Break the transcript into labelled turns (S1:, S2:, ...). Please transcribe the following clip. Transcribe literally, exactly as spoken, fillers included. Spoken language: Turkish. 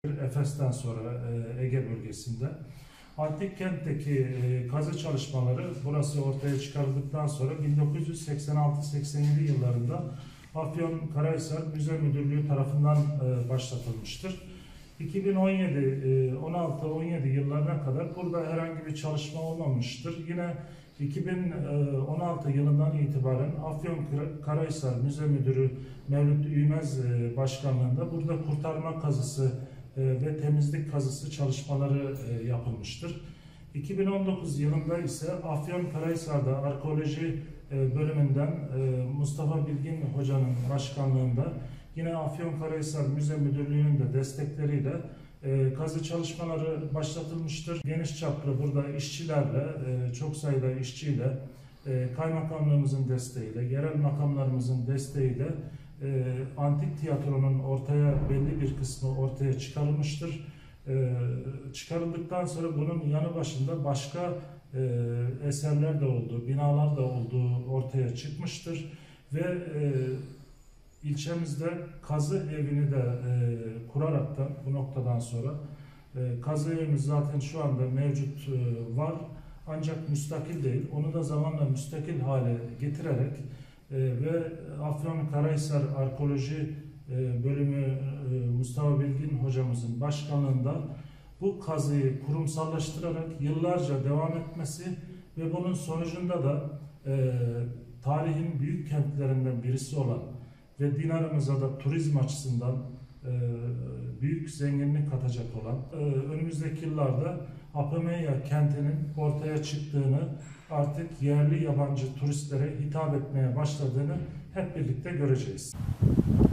S1: Efes'ten sonra Ege bölgesinde. Antik kentteki kazı çalışmaları burası ortaya çıkarıldıktan sonra bin dokuz yüz seksen altı seksen yedi yıllarında Afyonkarahisar Müze Müdürlüğü tarafından başlatılmıştır. iki bin on yedi on altı on yedi yıllarına kadar burada herhangi bir çalışma olmamıştır. Yine iki bin on altı yılından itibaren Afyonkarahisar Müze Müdürü Mevlüt Üymez başkanlığında burada kurtarma kazısı ve temizlik kazısı çalışmaları yapılmıştır. iki bin on dokuz yılında ise Afyonkarahisar'da arkeoloji bölümünden Mustafa Bilgin Hoca'nın başkanlığında yine Afyonkarahisar Müze Müdürlüğü'nün de destekleriyle kazı çalışmaları başlatılmıştır. Geniş çaplı burada işçilerle, çok sayıda işçiyle, kaymakamlığımızın desteğiyle, yerel makamlarımızın desteğiyle antik tiyatronun ortaya belli bir kısmı ortaya çıkarılmıştır. Çıkarıldıktan sonra bunun yanı başında başka eserler de olduğu, binalar da olduğu ortaya çıkmıştır ve ilçemizde kazı evini de kurarak da bu noktadan sonra kazı evimiz zaten şu anda mevcut var ancak müstakil değil. Onu da zamanla müstakil hale getirerek ve Afyonkarahisar Arkeoloji Bölümü Mustafa Bilgin hocamızın başkanlığında bu kazıyı kurumsallaştırarak yıllarca devam etmesi ve bunun sonucunda da tarihin büyük kentlerinden birisi olan ve Dinarımıza da turizm açısından büyük zenginlik katacak olan önümüzdeki yıllarda Apamea kentinin ortaya çıktığını, artık yerli yabancı turistlere hitap etmeye başladığını hep birlikte göreceğiz.